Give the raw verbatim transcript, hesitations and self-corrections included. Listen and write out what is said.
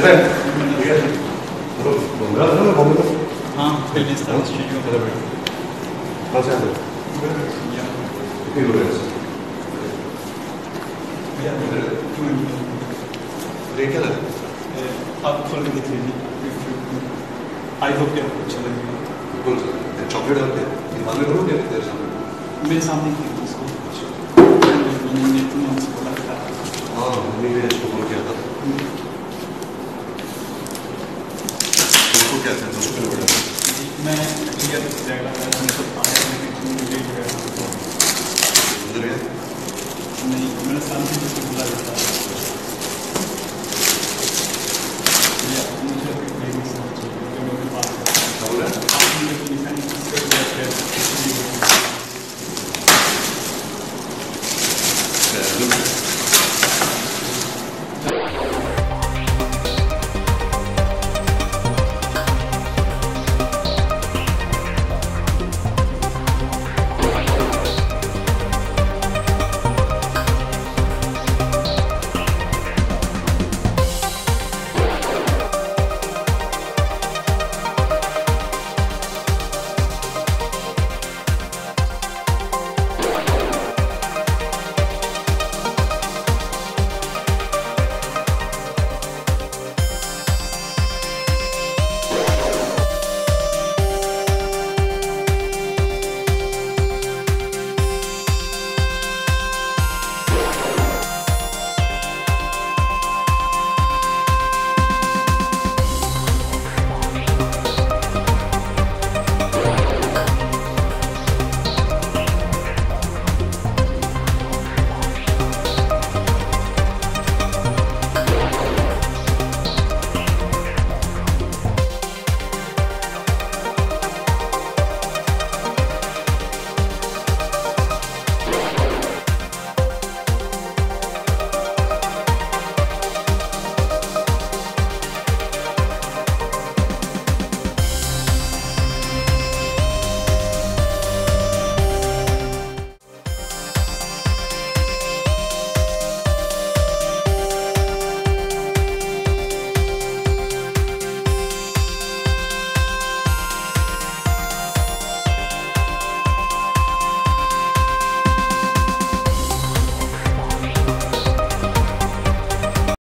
हाँ film studio कहाँ से आते हो? कितनी दूर है? रेट क्या लगा? आप खोल के देख लीजिए। आई होप कि आपको अच्छा लगेगा। बिल्कुल सर। चॉकलेट और क्या? हिमालय करो क्या तेरे सामने? मेरे सामने ही इसको मैंने तुम हमसे बोला था। हाँ मम्मी ने इसको बोल किया था। तुमको क्या था? तुमको क्यों बोला? मैं क्लियर जाएगा मैं सब आया मैं लेट गया उधर गया? नहीं मेरे सामने से बोला था या मुझे नहीं समझ जो मेरे पास क्या बोला? आपने मुझे निशानी किससे बोला है?